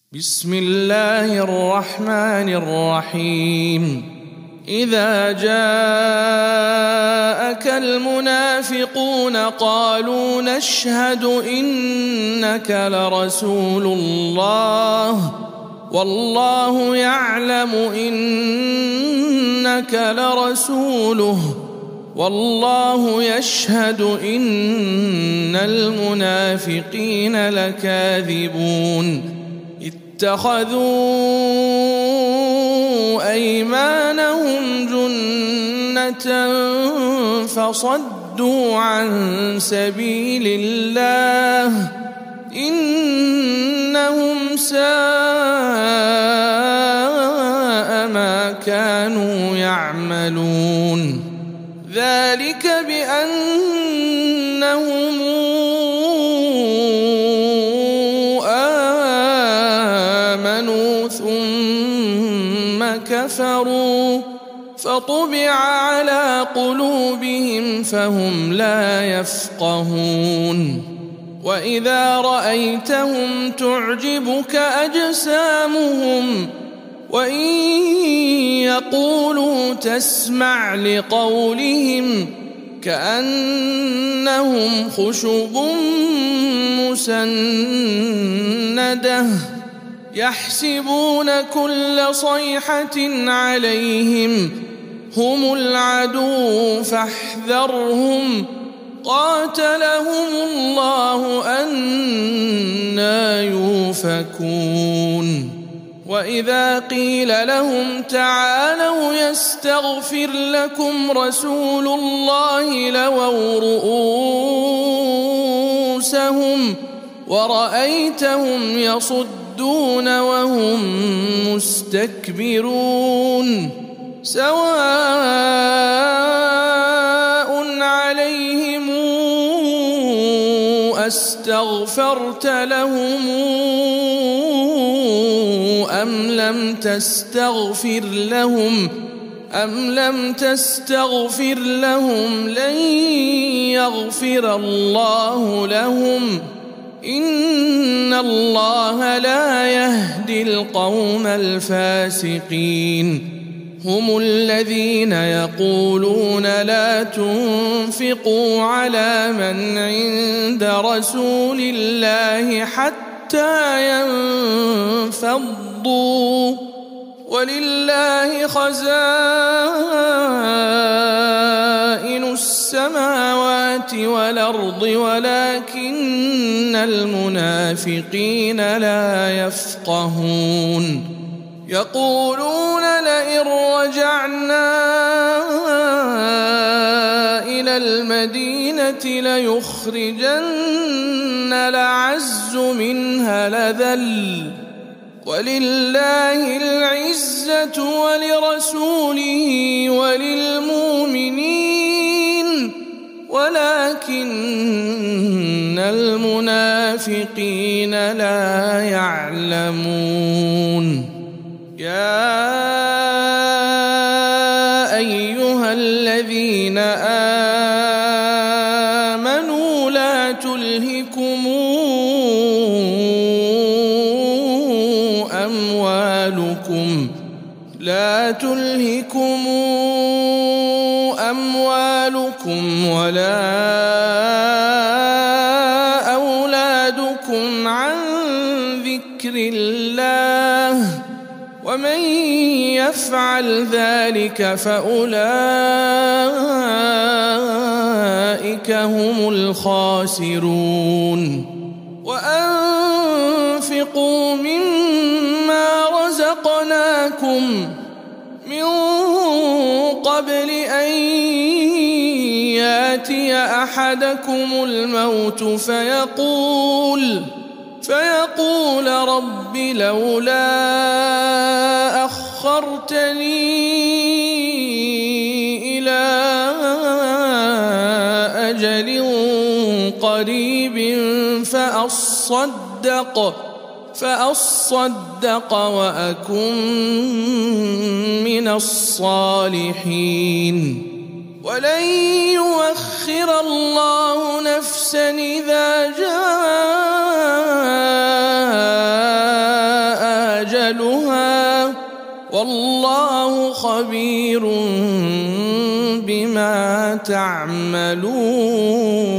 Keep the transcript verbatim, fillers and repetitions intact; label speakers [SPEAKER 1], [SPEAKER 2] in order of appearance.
[SPEAKER 1] بسم الله الرحمن الرحيم إذا جاءك المنافقون قالوا نشهد إنك لرسول الله والله يعلم إنك لرسوله والله يشهد إن المنافقين لكاذبون اتخذوا أيمانهم جنة فصدوا عن سبيل الله إنهم ساء ما كانوا يعملون ذلك بأنهم آمنوا ثم كفروا فطبع على قلوبهم فهم لا يفقهون وإذا رأيتهم تعجبك أجسامهم وإن يقولوا تسمع لقولهم كأنهم خشب مسندة يحسبون كل صيحة عليهم هم العدو فاحذرهم قاتلهم الله أنى يؤفكون وإذا قيل لهم تعالوا يستغفر لكم رسول الله لووا رؤوسهم ورأيتهم يصدون وهم مستكبرون سواء عليهم أستغفرت لهم أم لم تستغفر لهم أم لم تستغفر لهم لن يغفر الله لهم إن الله لا يهدي القوم الفاسقين هم الذين يقولون لا تنفقوا على من عند رسول الله حتى ينفضوا ولله خزائن السماوات والأرض ولكن المنافقين لا يفقهون يقولون لئن رجعنا إلى المدينة ليخرجن الأعز منها الأذل ولله العزة ولرسوله وللمؤمنين ولكن المنافقين لا يعلمون يا أيها الذين آمنوا لا تلهكم أموالكم لا تلهكم أموالكم ولا أولادكم عن ذكر الله ومن يفعل ذلك فأولئك هم الخاسرون وأنفقوا مما رزقناكم من قبل أن يأتي أحدكم الموت فيقول فيقول رب لولا أخرتني إلى أجل قريب فأصدق فأصدق وأكن من الصالحين ولن يؤخر الله نفسا إذا جاء والله خبير بما تعملون.